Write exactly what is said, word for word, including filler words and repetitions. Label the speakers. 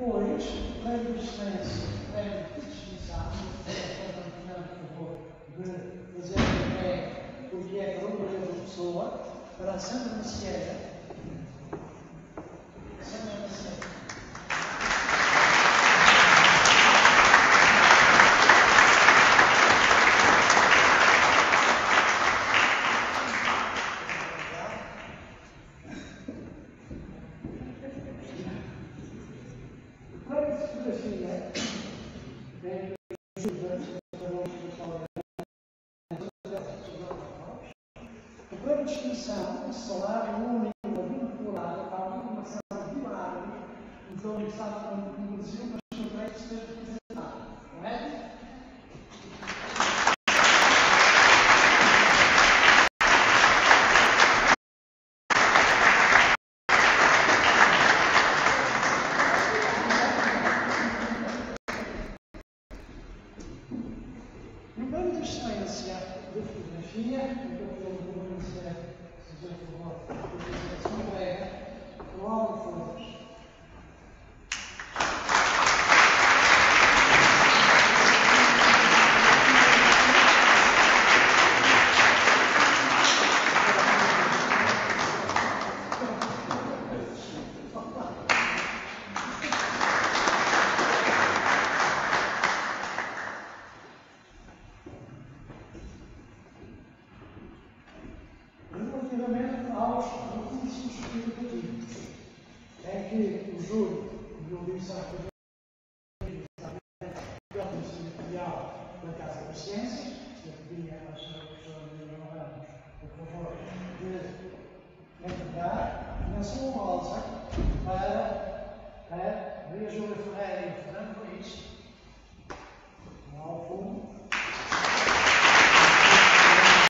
Speaker 1: Depois, lei de excelência, lei de distinção, por favor, de fazer o pé, porque é a outra da pessoa, para a Santa Macieira. Santa Macieira. A distinção, o salário único vinculado à formação de áreas, então ele está no Brasil, mas não vai ser representado, não é? No plano de excelência de fotografia, então eu vou dizer, se fizer favor, a sua colega, Cláudio Flores. Relativamente aos recursos educativos, é que o júri e o Livro Editorial da Casa das Ciências, eu pedi à senhora professora Maria Ramos, por favor, de entregar na sua bolsa para a Maria Júlia Ferreira e o Fernando Luís, ao fundo.